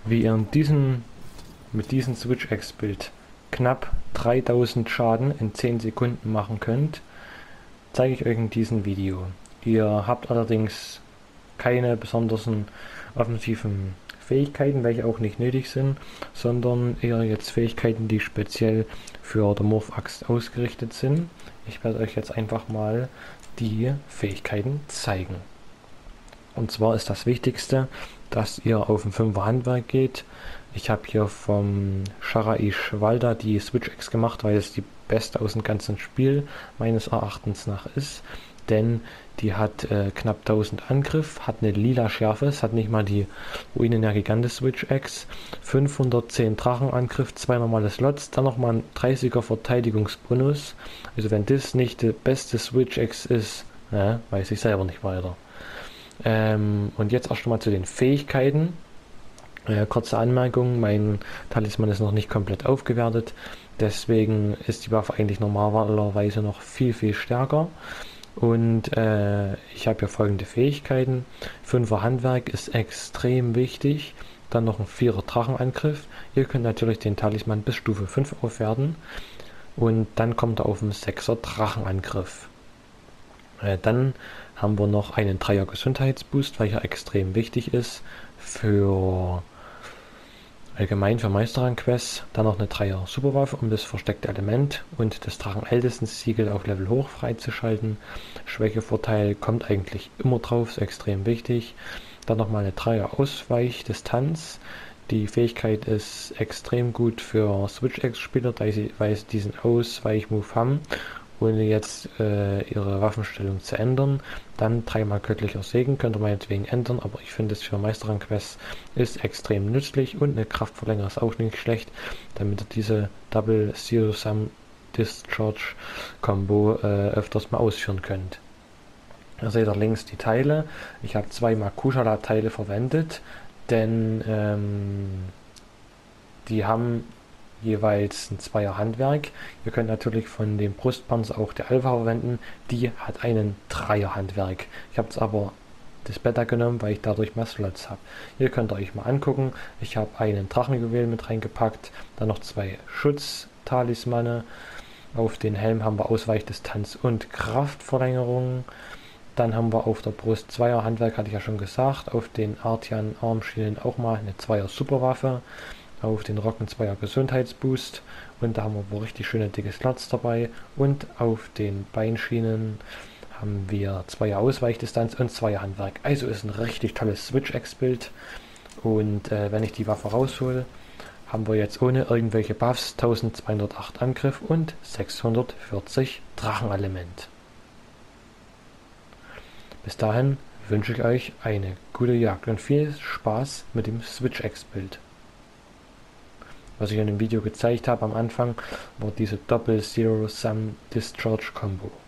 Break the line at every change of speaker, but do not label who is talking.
Wie ihr mit diesem Switch-X-Bild knapp 3000 Schaden in 10 Sekunden machen könnt, zeige ich euch in diesem Video. Ihr habt allerdings keine besonderen offensiven Fähigkeiten, welche auch nicht nötig sind, sondern eher jetzt Fähigkeiten, die speziell für die Morph-Axt ausgerichtet sind. Ich werde euch jetzt einfach mal die Fähigkeiten zeigen. Und zwar ist das Wichtigste, dass ihr auf ein 5er Handwerk geht. Ich habe hier vom Shara-Ish Walda die Switch-X gemacht, weil es die beste aus dem ganzen Spiel meines Erachtens nach ist. Denn die hat knapp 1000 Angriff, hat eine lila Schärfe, es hat nicht mal die Ruinen der Gigante Switch-X, 510 Drachenangriff, 2 normale Slots, dann nochmal ein 30er Verteidigungsbonus. Also wenn das nicht die beste Switch-X ist, weiß ich selber nicht weiter. Und jetzt erst mal zu den Fähigkeiten. Kurze Anmerkung, mein Talisman ist noch nicht komplett aufgewertet, deswegen ist die Waffe eigentlich normalerweise noch viel stärker. Und ich habe hier folgende Fähigkeiten. 5er Handwerk ist extrem wichtig, dann noch ein 4er Drachenangriff. Ihr könnt natürlich den Talisman bis Stufe 5 aufwerten und dann kommt er auf einen 6er Drachenangriff. Dann haben wir noch einen 3er Gesundheitsboost, welcher extrem wichtig ist für allgemein für Meisterrang-Quests. Dann noch eine 3er Superwaffe, um das versteckte Element und das Drachenältesten-Siegel auf Level hoch freizuschalten. Schwächevorteil kommt eigentlich immer drauf, ist extrem wichtig. Dann nochmal eine 3er Ausweichdistanz. Die Fähigkeit ist extrem gut für Switch-X-Spieler, weil sie diesen Ausweichmove haben, ohne jetzt ihre Waffenstellung zu ändern. Dann 3-mal göttlicher Segen, könnt ihr meinetwegen ändern, aber ich finde es für Meisterrang-Quests ist extrem nützlich und eine Kraftverlängerung ist auch nicht schlecht, damit ihr diese Double Zero Sum Discharge Combo öfters mal ausführen könnt. Ihr seht da links die Teile. Ich habe 2 Makushala Teile verwendet, denn die haben jeweils ein 2er Handwerk. Ihr könnt natürlich von dem Brustpanzer auch der Alpha verwenden. Die hat einen 3er Handwerk. Ich habe jetzt aber das Beta genommen, weil ich dadurch mehr Slots habe. Hier könnt ihr euch mal angucken. Ich habe einen Drachenjuwel mit reingepackt. Dann noch 2 Schutztalismane. Auf den Helm haben wir Ausweichdistanz und Kraftverlängerung. Dann haben wir auf der Brust 2er Handwerk, hatte ich ja schon gesagt. Auf den Artian Armschienen auch mal eine 2er Superwaffe. Auf den Rocken 2er Gesundheitsboost und da haben wir wohl richtig schöne dicke Slots dabei und auf den Beinschienen haben wir 2er Ausweichdistanz und 2er Handwerk. Also ist ein richtig tolles Switch-X-Bild und wenn ich die Waffe raushole, haben wir jetzt ohne irgendwelche Buffs 1208 Angriff und 640 Drachenelement. Bis dahin wünsche ich euch eine gute Jagd und viel Spaß mit dem Switch-X-Bild. Was ich in dem Video gezeigt habe am Anfang, war diese Double Zero Sum Discharge Combo.